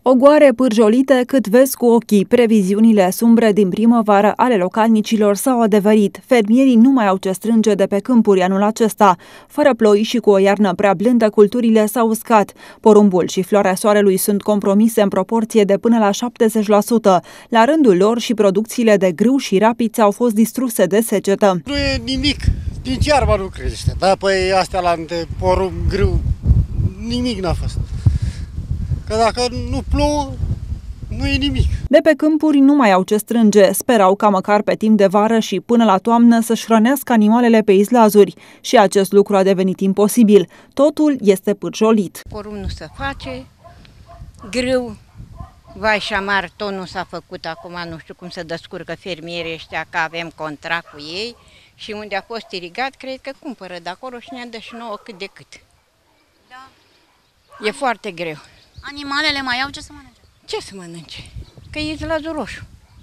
Ogoare pârjolite cât vezi cu ochii. Previziunile sumbre din primăvară ale localnicilor s-au adeverit. Fermierii nu mai au ce strânge de pe câmpuri anul acesta. Fără ploi și cu o iarnă prea blândă, culturile s-au uscat. Porumbul și floarea soarelui sunt compromise în proporție de până la 70%. La rândul lor și producțiile de grâu și rapiți au fost distruse de secetă. Nu e nimic. Din iarba nu crește. Da, păi astea la porumb, grâu, nimic n-a fost. Că dacă nu plouă, nu e nimic. De pe câmpuri nu mai au ce strânge. Sperau ca măcar pe timp de vară și până la toamnă să-și hrănească animalele pe izlazuri. Și acest lucru a devenit imposibil. Totul este pârjolit. Porumb nu se face, grâu, vai și amar, tot nu s-a făcut acum, nu știu cum se descurcă fermierii ăștia, că avem contract cu ei. Și unde a fost irigat, cred că cumpără de acolo și ne-a dă și nouă cât de cât. Da. E foarte greu. Animalele mai au ce să mănânce? Ce să mănânce? Că e izlazul roșu.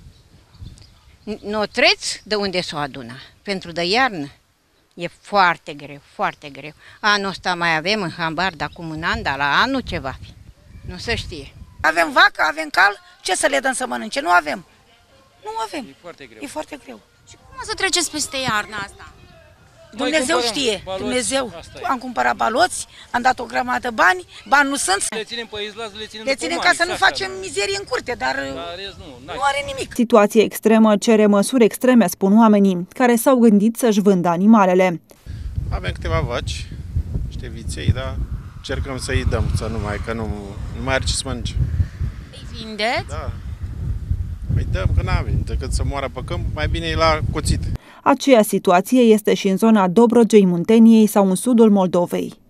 Nu treți de unde s-o aduna. Pentru de iarnă e foarte greu, foarte greu. Anul ăsta mai avem în hambar de acum un an, dar la anul ce va fi? Nu se știe. Avem vacă, avem cal, ce să le dăm să mănânce? Nu avem. Nu avem. E foarte greu. E foarte greu. Și cum o să treceți peste iarna asta? Dumnezeu știe, baloți, Dumnezeu. Am cumpărat baloți, am dat o grămadă bani nu sunt. Le ținem pe izlaz, le ținem ca să nu facem mizerie în curte, dar nu are nimic. Situație extremă cere măsuri extreme, spun oamenii, care s-au gândit să-și vândă animalele. Avem câteva vaci, niște viței, dar încercăm să-i dăm, că nu mai are ce să mănânce. Îi vindeți? Da. Îi dăm, că n-avem, decât să moară pe câmp, mai bine e la cuțit. Aceeași situație este și în zona Dobrogei, Munteniei sau în sudul Moldovei.